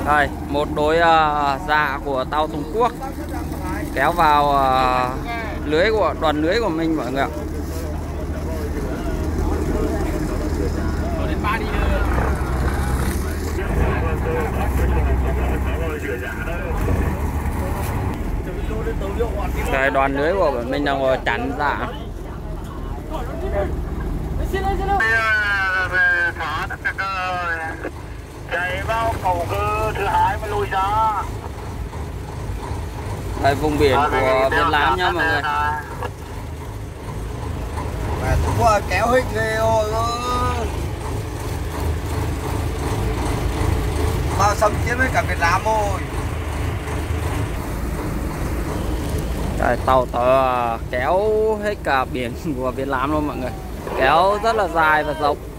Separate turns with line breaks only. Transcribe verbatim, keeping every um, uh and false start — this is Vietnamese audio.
Đây, một đối uh, dạ của tàu Trung Quốc kéo vào uh, lưới của đoàn lưới của mình mọi người ạ. Cái đoàn lưới của mình đang ngồi chắn dạ.
Chạy vào cầu cơ thứ hai mới lùi ra.
Đây vùng biển của Việt Nam nha mọi người.
Mà Trung Quốc kéo hình ghê rồi. Vào xâm chiếm với cả Việt Nam rồi.
Đây, tàu tớ kéo hết cả biển của Việt Nam luôn mọi người. Kéo rất là dài và rộng.